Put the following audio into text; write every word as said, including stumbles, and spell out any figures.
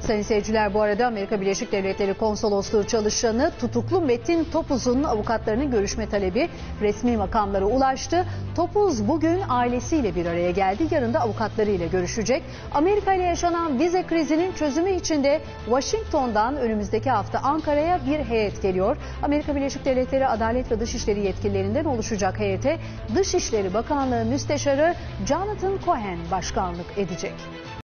Sayın seyirciler, bu arada Amerika Birleşik Devletleri Konsolosluğu çalışanı tutuklu Metin Topuz'un avukatlarının görüşme talebi resmi makamlara ulaştı. Topuz bugün ailesiyle bir araya geldi. Yarın da avukatlarıyla görüşecek. Amerika ile yaşanan vize krizinin çözümü için de Washington'dan önümüzdeki hafta Ankara'ya bir heyet geliyor. Amerika Birleşik Devletleri Adalet ve Dışişleri yetkililerinden oluşacak heyete Dışişleri Bakanlığı Müsteşarı Jonathan Cohen başkanlık edecek.